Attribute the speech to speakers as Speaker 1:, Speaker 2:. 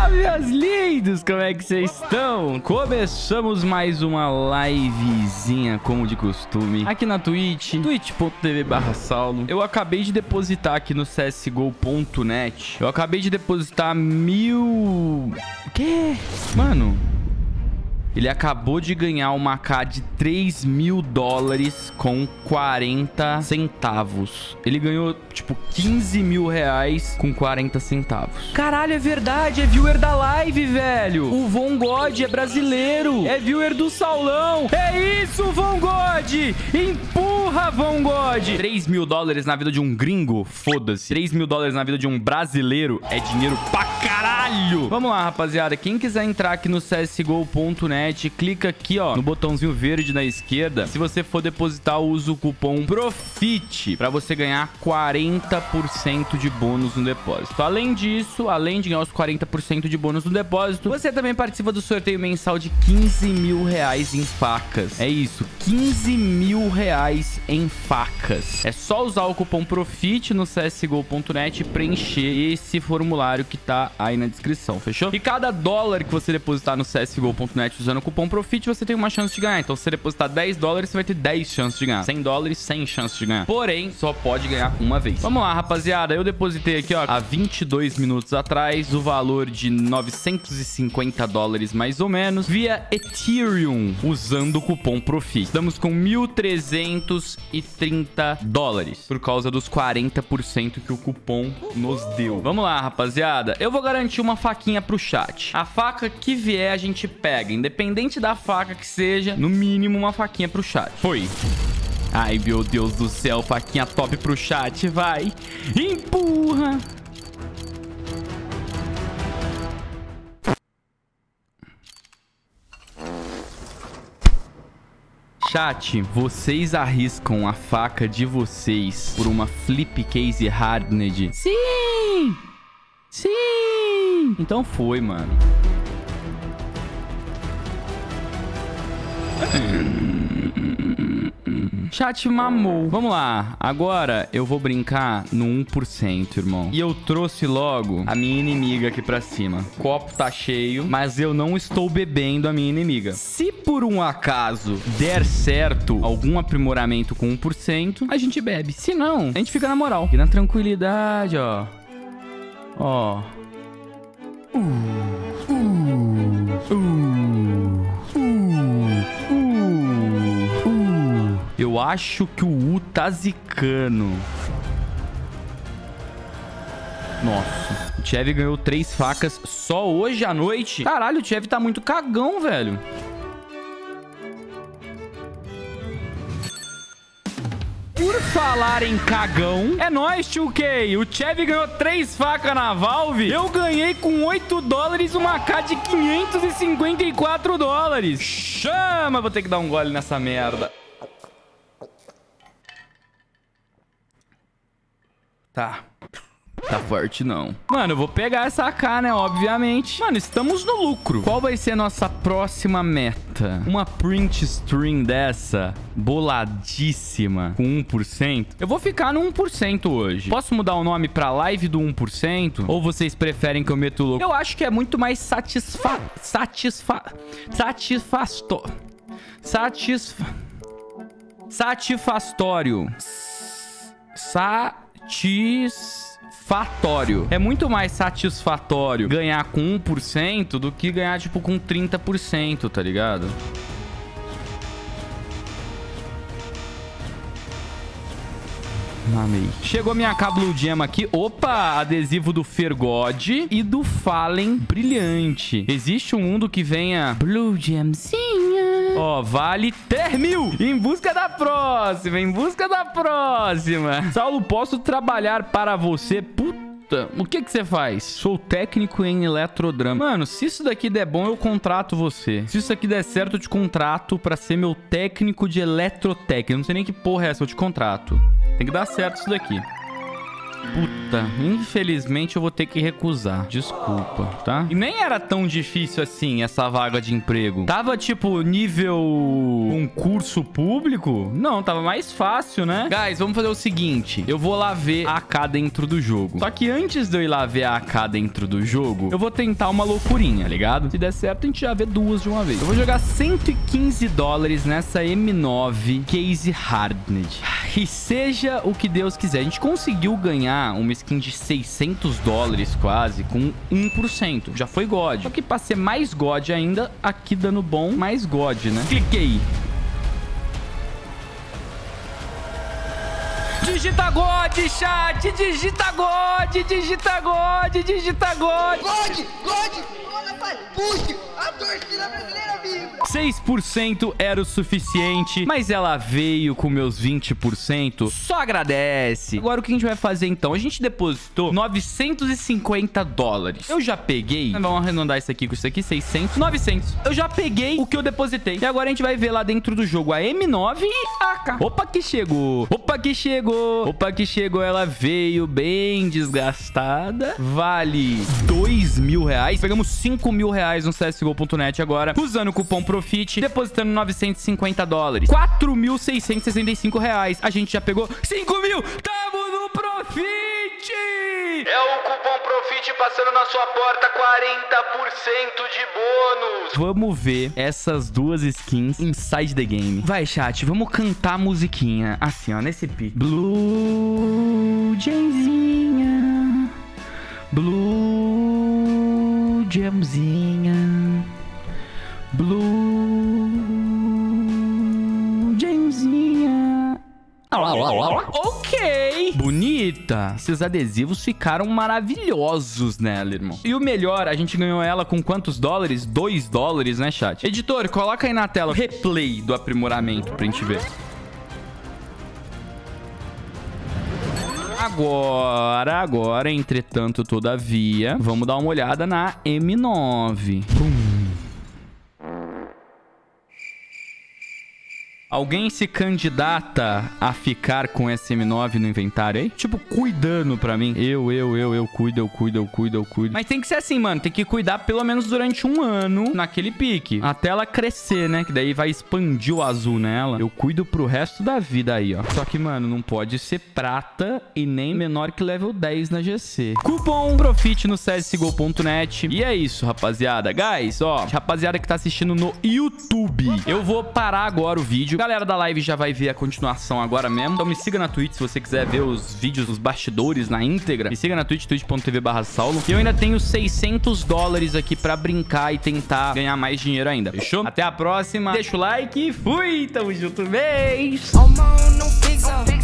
Speaker 1: Meus lindos, como é que vocês estão? Começamos mais uma livezinha, como de costume, aqui na Twitch, twitch.tv/saulo. Eu acabei de depositar aqui no csgo.net. Eu acabei de depositar 1000... O quê? Mano... Ele acabou de ganhar uma K de $3.000 com 40 centavos. Ele ganhou, tipo, R$15.000 com 40 centavos. Caralho, é verdade. É viewer da live, velho. O Von God é brasileiro. É viewer do Saulão. É isso, Von God. Empurra, Von God. $3.000 na vida de um gringo? Foda-se. $3.000 na vida de um brasileiro é dinheiro pra caralho. Vamos lá, rapaziada. Quem quiser entrar aqui no csgo.net, clica aqui, ó, no botãozinho verde na esquerda. Se você for depositar, usa o cupom PROFIT para você ganhar 40% de bônus no depósito. Além disso, além de ganhar os 40% de bônus no depósito, você também participa do sorteio mensal de R$15.000 em facas. É isso, R$15.000 em facas. É só usar o cupom PROFIT no csgo.net e preencher esse formulário que tá aí na descrição, fechou? E cada dólar que você depositar no csgo.net usando o cupom PROFIT, você tem uma chance de ganhar. Então, se você depositar $10, você vai ter 10 chances de ganhar. $100, 100 chances de ganhar. Porém, só pode ganhar uma vez. Vamos lá, rapaziada. Eu depositei aqui, ó, há 22 minutos atrás, o valor de $950 mais ou menos, via Ethereum, usando o cupom PROFIT. Estamos com $1.330 por causa dos 40% que o cupom nos deu. Vamos lá, rapaziada. Eu vou garantir uma faquinha pro chat. A faca que vier, a gente pega. Independente da faca que seja, no mínimo uma faquinha pro chat. Foi. Ai, meu Deus do céu. Faquinha top pro chat. Vai. Empurra. Chat, vocês arriscam a faca de vocês por uma flip case hardened? Sim! Sim! Então foi, mano. Chat mamou. Vamos lá. Agora eu vou brincar no 1%, irmão. E eu trouxe logo a minha inimiga aqui pra cima. O copo tá cheio, mas eu não estou bebendo a minha inimiga. Se por um acaso der certo algum aprimoramento com 1%, a gente bebe. Se não, a gente fica na moral. E na tranquilidade, ó. Ó. Eu acho que o U tá zicando. Nossa. O Chevy ganhou 3 facas só hoje à noite. Caralho, o Chevy tá muito cagão, velho. Por falar em cagão, é nóis, 2K. O Chevy ganhou 3 facas na Valve. Eu ganhei com $8 uma K de $554. Chama! Vou ter que dar um gole nessa merda. Tá forte não. Mano, eu vou pegar essa AK, né? Obviamente. Mano, estamos no lucro. Qual vai ser a nossa próxima meta? Uma print stream dessa, boladíssima, com 1%. Eu vou ficar no 1% hoje. Posso mudar o nome pra live do 1%? Ou vocês preferem que eu meta o louco? Eu acho que é muito mais satisfatório. É muito mais satisfatório ganhar com 1% do que ganhar, tipo, com 30%, tá ligado? Mamei. Chegou minha Blue Gem aqui. Opa! Adesivo do Fergod e do Fallen brilhante. Existe um mundo que venha Blue Gemzinha. Ó, vale 3.000. Em busca da próxima. Em busca da próxima. Saulo, posso trabalhar para você? Puta, o que que você faz? Sou técnico em eletrodrama. Mano, se isso daqui der bom, eu contrato você. Se isso aqui der certo, eu te contrato pra ser meu técnico de eletrotécnica. Eu não sei nem que porra é essa, eu te contrato. Tem que dar certo isso daqui. Puta, infelizmente eu vou ter que recusar. Desculpa, tá? E nem era tão difícil assim essa vaga de emprego. Tava tipo nível concurso público? Não, tava mais fácil, né? Guys, vamos fazer o seguinte. Eu vou lá ver a AK dentro do jogo. Só que antes de eu ir lá ver a AK dentro do jogo, eu vou tentar uma loucurinha, ligado? Se der certo, a gente já vê duas de uma vez. Eu vou jogar $115 nessa M9 Case Hardened. E seja o que Deus quiser. A gente conseguiu ganhar uma skin de $600 quase com 1%. Já foi God. Só que pra ser mais God ainda, aqui dando bom, mais God, né? Cliquei. Digita God, chat! Digita God! Digita God! Digita God!
Speaker 2: God! Olha, pai! Puxa! A torcida brasileira vibra!
Speaker 1: 6% era o suficiente, mas ela veio com meus 20%. Só agradece. Agora o que a gente vai fazer então? A gente depositou $950. Eu já peguei... Vamos arredondar isso aqui com isso aqui, 600, 900. Eu já peguei o que eu depositei. E agora a gente vai ver lá dentro do jogo a M9 e a AK. Opa que chegou. Opa que chegou. Opa que chegou. Ela veio bem desgastada. Vale R$2.000. Pegamos R$5.000 no CSGO.net agora, usando o cupom PROFIT, depositando $950. R$4.665. A gente já pegou 5.000. Tamo no Profit!
Speaker 3: É o cupom PROFIT passando na sua porta, 40% de bônus.
Speaker 1: Vamos ver essas duas skins inside the game. Vai, chat, vamos cantar a musiquinha assim, ó, nesse pique. Blue Jamzinha, Blue Jamzinha, Blue Jamzinha. Ok. Bonita. Esses adesivos ficaram maravilhosos nela, irmão. E o melhor, a gente ganhou ela com quantos dólares? $2, né, chat? Editor, coloca aí na tela o replay do aprimoramento pra gente ver. Agora, entretanto, todavia, vamos dar uma olhada na M9. Alguém se candidata a ficar com essa M9 no inventário aí? Tipo, cuidando pra mim. Eu cuido. Mas tem que ser assim, mano. Tem que cuidar pelo menos durante um ano naquele pique. Até ela crescer, né? Que daí vai expandir o azul nela. Eu cuido pro resto da vida aí, ó. Só que, mano, não pode ser prata e nem menor que level 10 na GC. Cupom PROFIT no CSGO.net. E é isso, rapaziada. Guys, ó. Rapaziada que tá assistindo no YouTube. Eu vou parar agora o vídeo. Galera da live já vai ver a continuação agora mesmo. Então me siga na Twitch se você quiser ver os vídeos, os bastidores na íntegra. Me siga na Twitch, twitch.tv/saulo. E eu ainda tenho $600 aqui pra brincar e tentar ganhar mais dinheiro ainda. Fechou? Até a próxima. Deixa o like e fui. Tamo junto, beijo.